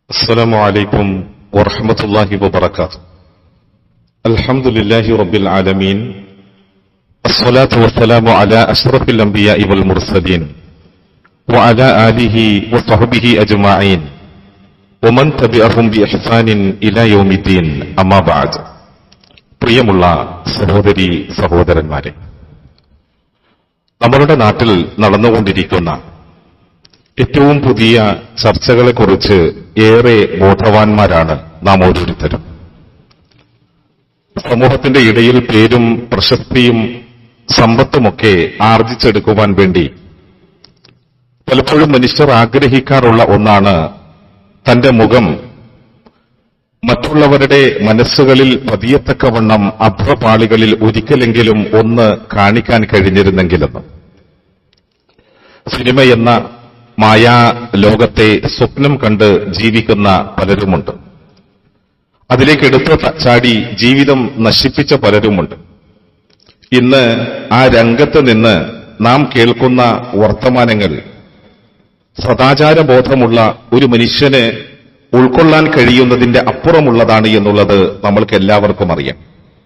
السلام عليكم ورحمة الله وبركاته. الحمد لله رب العالمين، الصلاة والسلام على أشرف الأنبياء والمرسلين وعلى آله وصحبه أجمعين ومن تبعهم بإحسان إلى يوم الدين. أما بعد. പ്രിയമുള്ള സഹോദരി സഹോദരന്മാരെ, നമ്മളുടെ നാട്ടിൽ നടന്നുകൊണ്ടിരിക്കുന്ന ഏറ്റവും പുതിയ ചർച്ചകളെക്കുറിച്ച് ഏറെ ബോധവാന്മാരാണ് നാം ഓരോരുത്തരും. സമൂഹത്തിന്റെ ഇടയിൽ പേരും പ്രശസ്തിയും സമ്പത്തുമൊക്കെ ആർജിച്ചെടുക്കുവാൻ വേണ്ടി പലപ്പോഴും മനുഷ്യർ ആഗ്രഹിക്കാറുള്ള ഒന്നാണ് തന്റെ മുഖം മറ്റുള്ളവരുടെ മനസ്സുകളിൽ പതിയത്തക്കവണ്ണം അഭ്രപാളികളിൽ ഒരിക്കലെങ്കിലും ഒന്ന് കാണിക്കാൻ കഴിഞ്ഞിരുന്നെങ്കിലെന്ന്. സിനിമയെന്ന മായാ ലോകത്തെ സ്വപ്നം കണ്ട് ജീവിക്കുന്ന പലരുമുണ്ട്. അതിലേക്ക് എടുത്ത് ചാടി ജീവിതം നശിപ്പിച്ച പലരുമുണ്ട്. ഇന്ന് ആ രംഗത്ത് നിന്ന് നാം കേൾക്കുന്ന വർത്തമാനങ്ങൾ സദാചാരബോധമുള്ള ഒരു മനുഷ്യന് ഉൾക്കൊള്ളാൻ കഴിയുന്നതിന്റെ അപ്പുറമുള്ളതാണ് എന്നുള്ളത് നമ്മൾക്ക് എല്ലാവർക്കും അറിയാം.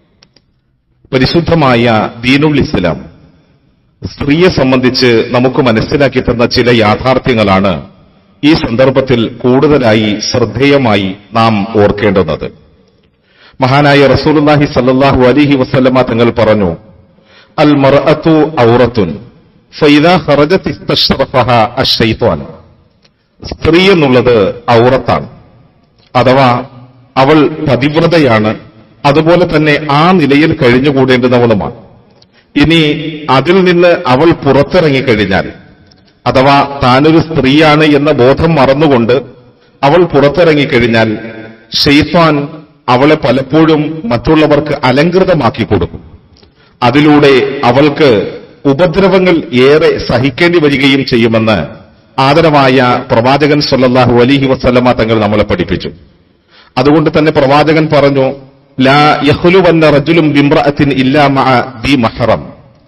പരിശുദ്ധമായ ദീനുൽ ഇസ്ലാം സ്ത്രീയെ സംബന്ധിച്ച് നമുക്ക് മനസ്സിലാക്കി തന്ന ചില യാഥാർത്ഥ്യങ്ങളാണ് ഈ സന്ദർഭത്തിൽ കൂടുതലായി ശ്രദ്ധേയമായി നാം ഓർക്കേണ്ടുന്നത്. മഹാനായ റസൂലുള്ളാഹി സ്വല്ലല്ലാഹു അലൈഹി വസല്ലമ തങ്ങൾ പറഞ്ഞു, അൽ മർഅതു ഔറത്തുൻ ഫഇദാ ഖറജത് ഇസ്തശ്റഫഹാ അശ്ശൈത്വാൻ. സ്ത്രീ എന്നുള്ളത് ഔറത്താണ്, അഥവാ അവൾ പതിവ്രതയാണ്, അതുപോലെ തന്നെ ആ നിലയിൽ കഴിഞ്ഞുകൂടേണ്ടുന്നവളുമാണ്. ഇനി അതിൽ നിന്ന് അവൾ പുറത്തിറങ്ങിക്കഴിഞ്ഞാൽ, അഥവാ താനൊരു സ്ത്രീയാണ് എന്ന ബോധം മറന്നുകൊണ്ട് അവൾ പുറത്തിറങ്ങിക്കഴിഞ്ഞാൽ ശൈത്താൻ അവളെ പലപ്പോഴും മറ്റുള്ളവർക്ക് അലങ്കൃതമാക്കി കൊടുക്കും. അതിലൂടെ അവൾക്ക് ഉപദ്രവങ്ങൾ ഏറെ സഹിക്കേണ്ടി വരികയും ചെയ്യുമെന്ന് ആദരവായ പ്രവാചകൻ സ്വല്ലല്ലാഹു അലൈഹി വസല്ലമ തങ്ങൾ നമ്മളെ പഠിപ്പിച്ചു. അതുകൊണ്ട് തന്നെ പ്രവാചകൻ പറഞ്ഞു, ലാ യഖ്ലുവന്ന റജുലും ബിംറഅത്തിൻ ഇല്ലാ മഅ ദി മഹ്റം.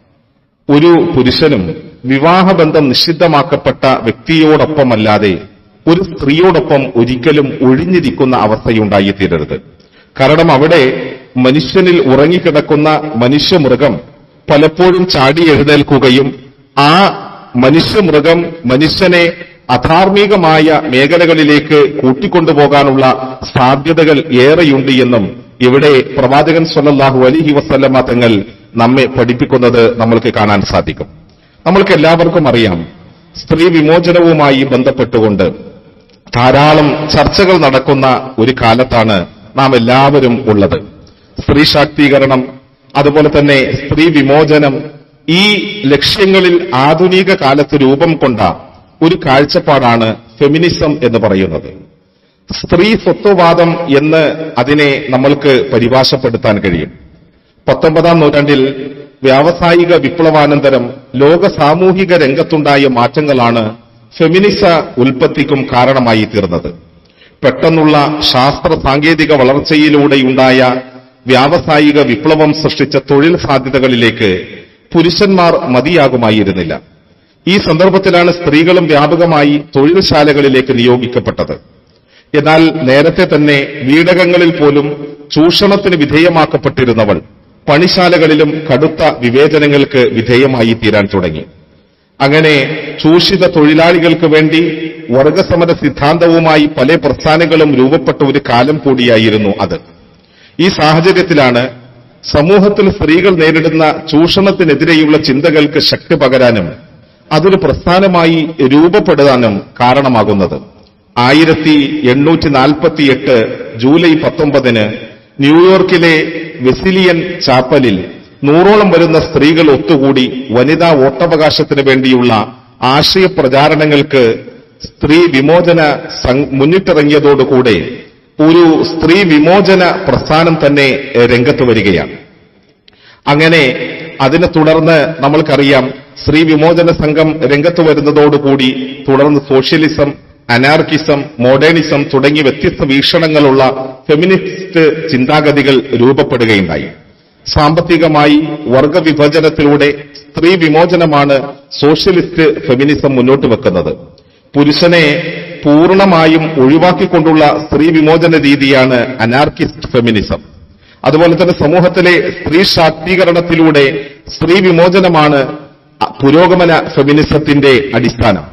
ഒരു പുരുഷനും വിവാഹബന്ധം നിഷിദ്ധമാക്കപ്പെട്ട വ്യക്തിയോടൊപ്പമല്ലാതെ ഒരു സ്ത്രീയോടൊപ്പം ഒരിക്കലും ഒഴിഞ്ഞിരിക്കുന്ന അവസ്ഥയുണ്ടായിത്തീരരുത്. കാരണം അവിടെ മനുഷ്യനിൽ ഉറങ്ങിക്കിടക്കുന്ന മനുഷ്യമൃഗം പലപ്പോഴും ചാടി എഴുന്നേൽക്കുകയും ആ മനുഷ്യമൃഗം മനുഷ്യനെ അധാർമികമായ മേഖലകളിലേക്ക് കൂട്ടിക്കൊണ്ടുപോകാനുള്ള സാധ്യതകൾ ഏറെയുണ്ട് എന്നും ഇവിടെ പ്രവാചകൻ സ്വല്ലല്ലാഹു അലൈഹി വസല്ലമ തങ്ങൾ നമ്മെ പഠിപ്പിക്കുന്നത് നമ്മൾക്ക് കാണാൻ സാധിക്കും. നമ്മൾക്ക് എല്ലാവർക്കും അറിയാം, സ്ത്രീ വിമോചനവുമായി ബന്ധപ്പെട്ടുകൊണ്ട് ധാരാളം ചർച്ചകൾ നടക്കുന്ന ഒരു കാലത്താണ് നാം എല്ലാവരും ഉള്ളത്. സ്ത്രീ ശാക്തീകരണം, അതുപോലെ തന്നെ സ്ത്രീ വിമോചനം, ഈ ലക്ഷ്യങ്ങളിൽ ആധുനിക കാലത്ത് രൂപം കൊണ്ട ഒരു കാഴ്ചപ്പാടാണ് ഫെമിനിസം എന്ന് പറയുന്നത്. സ്ത്രീ സ്വത്വവാദം എന്ന് അതിനെ നമ്മൾക്ക് പരിഭാഷപ്പെടുത്താൻ കഴിയും. 19-ാം നൂറ്റാണ്ടിൽ വ്യാവസായിക വിപ്ലവാനന്തരം ലോക സാമൂഹിക രംഗത്തുണ്ടായ മാറ്റങ്ങളാണ് ഫെമിനിസ ഉൽപ്പത്തിക്കും കാരണമായി തീർന്നത്. പെട്ടെന്നുള്ള ശാസ്ത്ര സാങ്കേതിക വളർച്ചയിലൂടെയുണ്ടായ വ്യാവസായിക വിപ്ലവം സൃഷ്ടിച്ച തൊഴിൽ സാധ്യതകളിലേക്ക് പുരുഷന്മാർ മതിയാകുമായിരുന്നില്ല. ഈ സന്ദർഭത്തിലാണ് സ്ത്രീകളും വ്യാപകമായി തൊഴിൽശാലകളിലേക്ക് നിയോഗിക്കപ്പെട്ടത്. എന്നാൽ നേരത്തെ തന്നെ വീടകങ്ങളിൽ പോലും ചൂഷണത്തിന് വിധേയമാക്കപ്പെട്ടിരുന്നവൾ പണിശാലകളിലും കടുത്ത വിവേചനങ്ങൾക്ക് വിധേയമായി തീരാൻ തുടങ്ങി. അങ്ങനെ ചൂഷിത തൊഴിലാളികൾക്ക് വേണ്ടി വർഗസമര സിദ്ധാന്തവുമായി പല പ്രസ്ഥാനങ്ങളും രൂപപ്പെട്ട ഒരു കാലം കൂടിയായിരുന്നു അത്. ഈ സാഹചര്യത്തിലാണ് സമൂഹത്തിൽ സ്ത്രീകൾ നേരിടുന്ന ചൂഷണത്തിനെതിരെയുള്ള ചിന്തകൾക്ക് ശക്തി പകരാനും അതൊരു പ്രസ്ഥാനമായി രൂപപ്പെടാനും കാരണമാകുന്നത്. 1848 ജൂലൈ 19 ന്യൂയോർക്കിലെ വെസിലിയൻ ചാപ്പലിൽ 100ഓളം വരുന്ന സ്ത്രീകൾ ഒത്തുകൂടി വനിതാ വോട്ടവകാശത്തിന് വേണ്ടിയുള്ള ആശയ പ്രചാരണങ്ങൾക്ക് സ്ത്രീ വിമോചന മുന്നിട്ടിറങ്ങിയതോടുകൂടെ ഒരു സ്ത്രീ വിമോചന പ്രസ്ഥാനം തന്നെ രംഗത്ത് വരികയാണ്. അങ്ങനെ അതിനെ തുടർന്ന് നമ്മൾക്കറിയാം, സ്ത്രീ വിമോചന സംഘം രംഗത്ത് വരുന്നതോടുകൂടി തുടർന്ന് സോഷ്യലിസം, അനാർക്കിസം, മോഡേണിസം തുടങ്ങി വ്യത്യസ്ത വീക്ഷണങ്ങളുള്ള ഫെമിനിസ്റ്റ് ചിന്താഗതികൾ രൂപപ്പെടുകയുണ്ടായി. സാമ്പത്തികമായി വർഗവിഭജനത്തിലൂടെ സ്ത്രീ വിമോചനമാണ് സോഷ്യലിസ്റ്റ് ഫെമിനിസം മുന്നോട്ട് വെക്കുന്നത്. പുരുഷനെ പൂർണ്ണമായും ഒഴിവാക്കിക്കൊണ്ടുള്ള സ്ത്രീ വിമോചന രീതിയാണ് അനാർക്കിസ്റ്റ് ഫെമിനിസം. അതുപോലെ തന്നെ സമൂഹത്തിലെ സ്ത്രീ ശാക്തീകരണത്തിലൂടെ സ്ത്രീ വിമോചനമാണ് പുരോഗമന ഫെമിനിസത്തിന്റെ അടിസ്ഥാനം.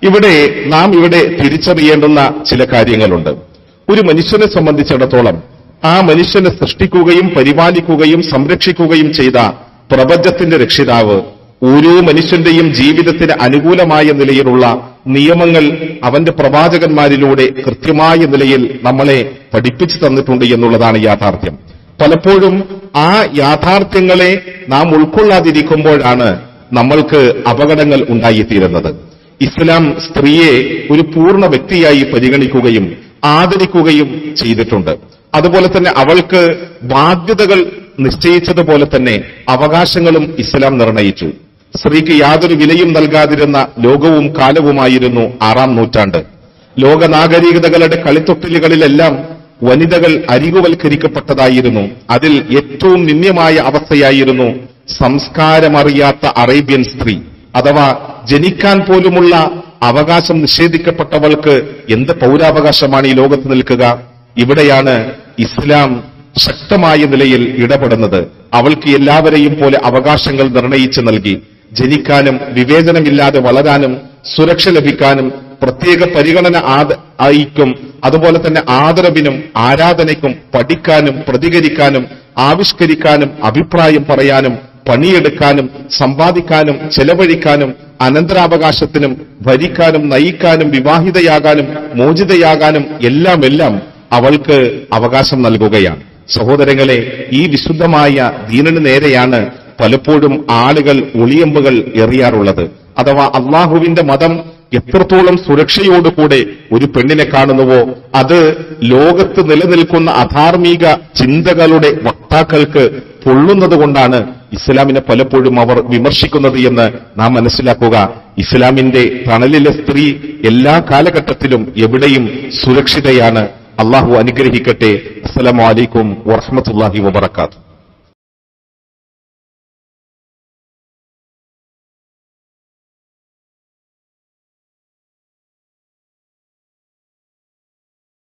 നാം ഇവിടെ തിരിച്ചറിയേണ്ടുന്ന ചില കാര്യങ്ങളുണ്ട്. ഒരു മനുഷ്യനെ സംബന്ധിച്ചിടത്തോളം ആ മനുഷ്യനെ സൃഷ്ടിക്കുകയും പരിപാലിക്കുകയും സംരക്ഷിക്കുകയും ചെയ്ത പ്രപഞ്ചത്തിന്റെ രക്ഷിതാവ് ഓരോ മനുഷ്യന്റെയും ജീവിതത്തിന് അനുകൂലമായ നിലയിലുള്ള നിയമങ്ങൾ അവന്റെ പ്രവാചകന്മാരിലൂടെ കൃത്യമായ നിലയിൽ നമ്മളെ പഠിപ്പിച്ചു തന്നിട്ടുണ്ട് എന്നുള്ളതാണ് യാഥാർത്ഥ്യം. പലപ്പോഴും ആ യാഥാർത്ഥ്യങ്ങളെ നാം ഉൾക്കൊള്ളാതിരിക്കുമ്പോഴാണ് നമ്മൾക്ക് അപകടങ്ങൾ ഉണ്ടായിത്തീരുന്നത്. ഇസ്ലാം സ്ത്രീയെ ഒരു പൂർണ്ണ വ്യക്തിയായി പരിഗണിക്കുകയും ആദരിക്കുകയും ചെയ്തിട്ടുണ്ട്. അതുപോലെ തന്നെ അവൾക്ക് ബാധ്യതകൾ നിശ്ചയിച്ചതുപോലെ തന്നെ അവകാശങ്ങളും ഇസ്ലാം നിർണയിച്ചു. സ്ത്രീക്ക് യാതൊരു വിലയും നൽകാതിരുന്ന ലോകവും കാലവുമായിരുന്നു 6-ാം നൂറ്റാണ്ട്. ലോക നാഗരികതകളുടെ കളിത്തൊട്ടിലുകളിലെല്ലാം വനിതകൾ അരികുവൽക്കരിക്കപ്പെട്ടതായിരുന്നു. അതിൽ ഏറ്റവും നിന്ദ്യമായ അവസ്ഥയായിരുന്നു സംസ്കാരമറിയാത്ത അറേബ്യൻ സ്ത്രീ, അഥവാ ജനിക്കാൻ പോലുമുള്ള അവകാശം നിഷേധിക്കപ്പെട്ടവൾക്ക് എന്ത് പൗരാവകാശമാണ് ഈ ലോകത്ത് നിൽക്കുക? ഇവിടെയാണ് ഇസ്ലാം ശക്തമായ നിലയിൽ ഇടപെടുന്നത്. അവൾക്ക് എല്ലാവരെയും പോലെ അവകാശങ്ങൾ നിർണയിച്ചു നൽകി. ജനിക്കാനും വിവേചനമില്ലാതെ വളരാനും സുരക്ഷ ലഭിക്കാനും പ്രത്യേക പരിഗണന ആയിക്കും അതുപോലെ തന്നെ ആദരവിനും ആരാധനയ്ക്കും പഠിക്കാനും പ്രതികരിക്കാനും ആവിഷ്കരിക്കാനും അഭിപ്രായം പറയാനും പണിയെടുക്കാനും സമ്പാദിക്കാനും ചെലവഴിക്കാനും അനന്തരാവകാശത്തിനും ഭരിക്കാനും നയിക്കാനും വിവാഹിതയാകാനും മോചിതയാകാനും എല്ലാം അവൾക്ക് അവകാശം നൽകുകയാണ്. സഹോദരങ്ങളെ, ഈ വിശുദ്ധമായ ദീനിന് നേരെയാണ് പലപ്പോഴും ആളുകൾ ഒളിയമ്പുകൾ എറിയാറുള്ളത്. അഥവാ അള്ളാഹുവിന്റെ മതം എത്രത്തോളം സുരക്ഷയോടുകൂടെ ഒരു പെണ്ണിനെ കാണുന്നുവോ അത് ലോകത്ത് നിലനിൽക്കുന്ന അധാർമിക ചിന്തകളുടെ വക്താക്കൾക്ക് പൊള്ളുന്നതുകൊണ്ടാണ് ഇസ്ലാമിനെ പലപ്പോഴും അവർ വിമർശിക്കുന്നത് എന്ന് നാം മനസ്സിലാക്കുക. ഇസ്ലാമിന്റെ തണലിലെ സ്ത്രീ എല്ലാ കാലഘട്ടത്തിലും എവിടെയും സുരക്ഷിതയാണ്. അള്ളാഹു അനുഗ്രഹിക്കട്ടെ. അസ്സലാമു അലൈക്കും വറഹ്മത്തുള്ളാഹി വബറകാതുഹു.